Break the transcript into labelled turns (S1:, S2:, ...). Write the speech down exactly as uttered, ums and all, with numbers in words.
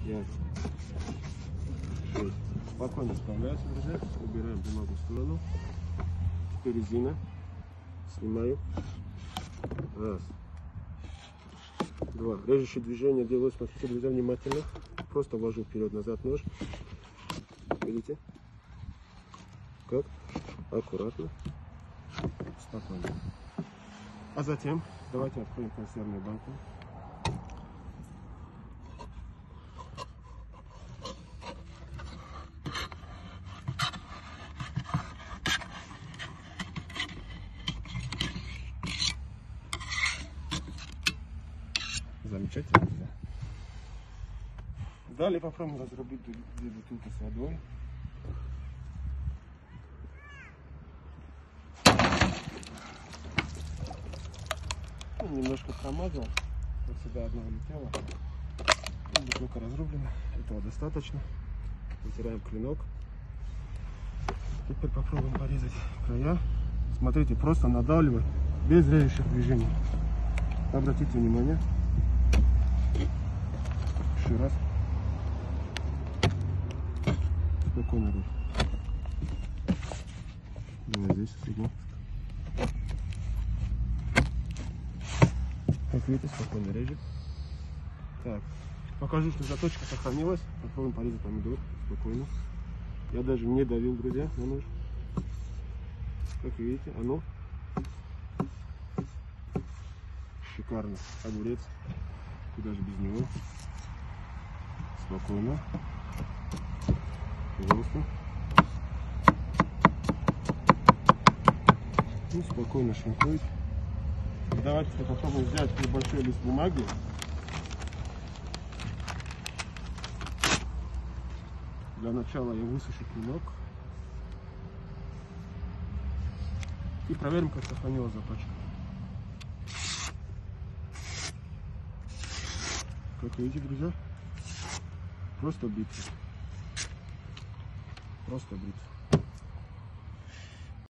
S1: пять, шесть. Спокойно справляется, друзья. Убираем бумагу в сторону. Теперь резина. Снимаю. Раз. Два. Режущее движение делаю, смотрите, друзья, внимательно. Просто ввожу вперед-назад нож. Видите? Как? Аккуратно. Спокойно. А затем давайте откроем консервную банку. Замечательно. Далее попробуем разрубить две бутылки с водой. Немножко промазал, вот сюда одна улетела. И бутылка разрублена, этого достаточно. Вытираем клинок. Теперь попробуем порезать края. Смотрите, просто надавливать без режущих движений. Обратите внимание. Еще раз. Спокойно режь. Давай здесь средний. Как видите, спокойно режет. Так, покажу, что заточка сохранилась. Попробуем порезать помидор спокойно. Я даже не давил, друзья, на нож. Как видите, оно шикарно. Огурец, куда же без него. Спокойно. Пожалуйста. И спокойно шинкует. Давайте попробуем взять небольшой лист бумаги. Для начала я высушу клинок. И проверим, как сохранилась заточка. Как видите, друзья, просто бриться. Просто бриться.